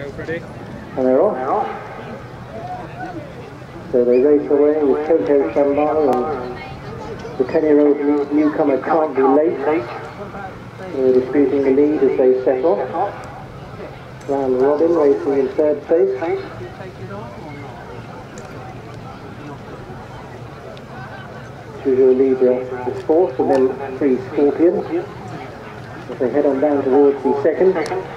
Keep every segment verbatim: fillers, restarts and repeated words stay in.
And they're off. So they race away with Coco Shambhala and the ten-year-old newcomer Can't Be Late. They're disputing the lead as they set off. Round Robin racing in third place. Toujours Libre is fourth, and then three Scorpions as they head on down towards the second.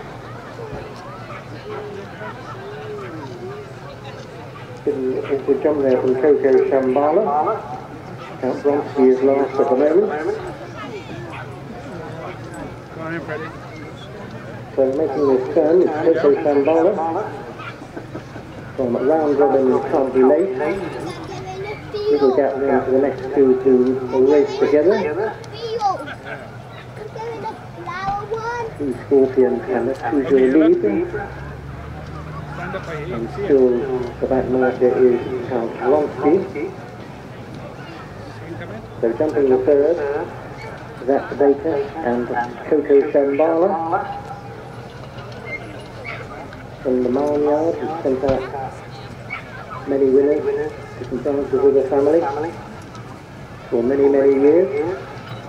Good, good jump there from Coco Shambhala. Count Bronsky is last at the moment. Go on in, Freddie. So making this turn is Coco Shambhala. From Round Robin Can't Be Late. Little gap there for the next two to race together. Two Scorpions and Toujours Libre. And still the back marker is Count Vronsky. So jumping the third, Zach Baker and Coco Shambhala. From the Barnyard, who's sent out many winners, different branches of the family for many, many years.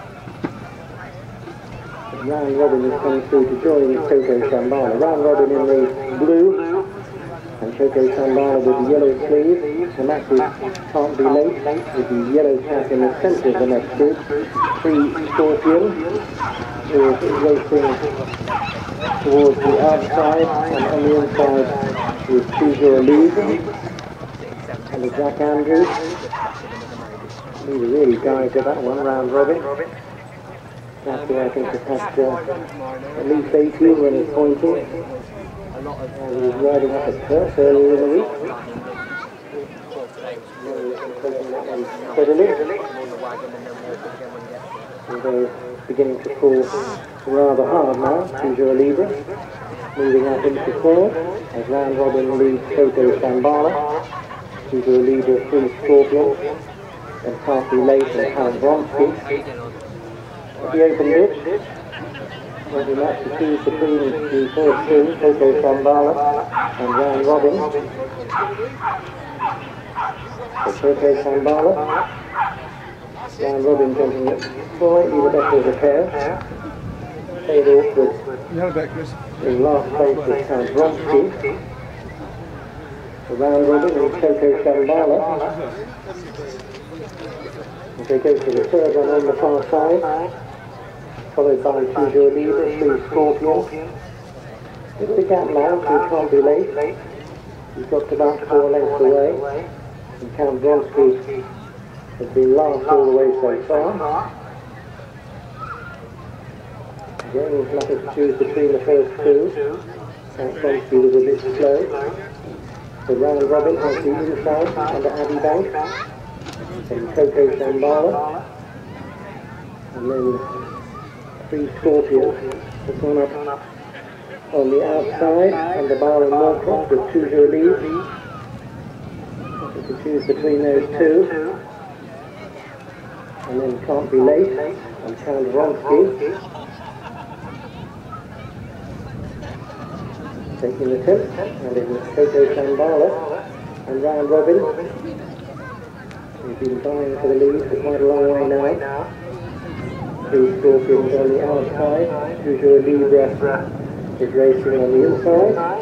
But Round Robin has come through to join Coco Shambhala. Round Robin in the blue and Coco Shambhala with the yellow sleeve. The match is Can't Be Late with the yellow cap in the centre of the next group. Three Scorpions who are racing towards the outside, and on the inside is Toujours Libre and the Jack Andrews. These are really guys at that one, Round Robin. That's where I think has had uh, at least eighteen when he's pointing. And he was riding up at first earlier in the week. Steadily. And they're beginning to pull rather hard now, Toujours Libre, moving up into third, as Round Robin leads Coco Shambhala, Toujours Libre, three Scorpions, and Can't Be Late and Count Vronsky. At the open ditch, there's a match to choose between the first two, Coco Shambhala and Round Robin. So Coco Shambhala, Round Robin jumping it slightly the better of the pair. Stayed awkward. In last place is Count Vronsky. The Round Robin and Coco Shambhala. And they go to the third one on the far side, followed by Toujours Libre, three Scorpions. With the gap now, so Can't Be Late. He's got about four lengths away. And Count Vronsky has been last all the way so far. Again, there's nothing to choose between the first two. Count Vronsky was a bit slow. So Round Robin has the inside under Abbey Bank. Then Coco Shambhala. And then three Scorpions have gone up on the outside under Barron Moorcroft with Toujours Libre. Nothing to choose between those two. And then Can't Be Late and Count Vronsky. Taking the tip, and it was Coco Shambhala and Round Robin. We've been vying for the lead for quite a long way now. Three Scorpions on the outside, Toujours Libre is racing on the inside.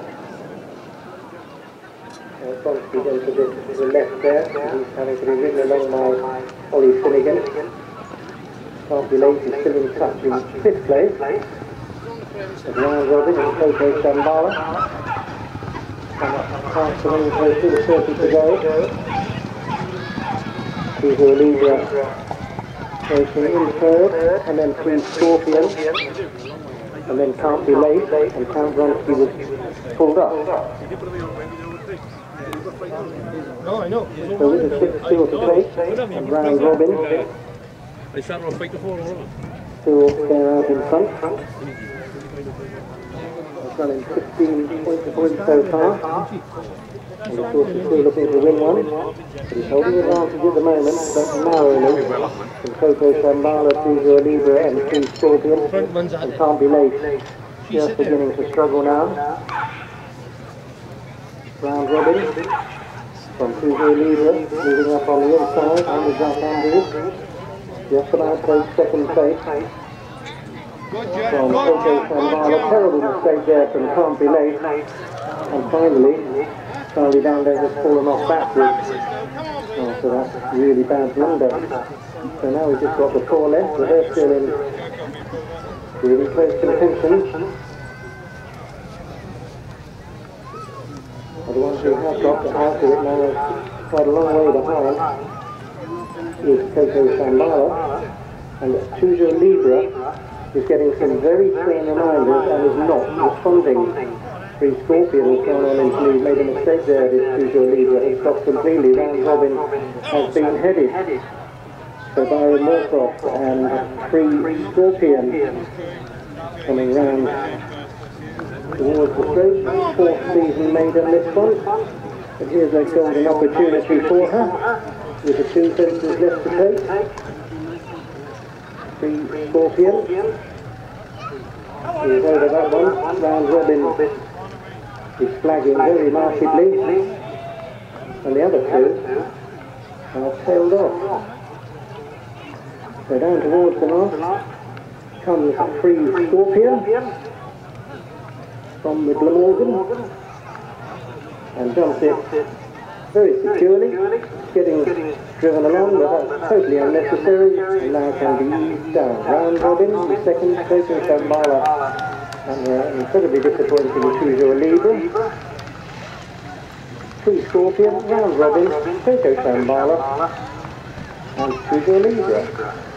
And Vronsky goes a bit to the left there, he's having to be ridden along by Ollie Finnegan. Can't Be Late is still in touch in fifth place. With Round Robin and Coco Shambhala. Come up past the ring close to the circuit to go. Toujours Libre racing in third, and then three Scorpions, and then Can't Be Late, and Count Vronsky was pulled up. So with the six still to take, and Round Robin still there out in front. Running fifteen points to point so far, and of course he's still looking to win one, but he's holding advantage at the moment, but narrowly, from Coco Shambhala, Toujours Libre and three Scorpions, and Can't Be Late just beginning to struggle now. round robin from Toujours Libre, moving up on the inside on the Jack Andrews. Just about takes second place from Coco Shambhala. Terrible mistake there from Can't Be Late. And finally, Charlie Dandos has fallen off backwards after that really bad blunder. So now we've just got the four left, but they're still in really close contention. But the ones who have got out of it now quite a long way behind is Coco Shambhala, and Toujours Libre is getting some very stern reminders and is not responding. Free Scorpion has gone on into lead, made a mistake there, this Toujours Libre has stopped completely. Round robin has been headed. So Byron Moorcroft and Free Scorpion coming round towards the straight. Fourth season maiden this one. But here's a golden opportunity for her, with the two fences left to take. Free Scorpion is over that one. Round robin is flagging very markedly, and the other two are tailed off. So down towards the last comes Free Scorpion from the Glamorgan and jumps it very securely, getting driven along, but that's totally unnecessary, and now can be eased down. Round robin, the second, Coco Shambhala, and uh, incredibly disappointing Toujours Libre. Free Scorpion, round robin, Coco Shambhala, and Toujours Libre.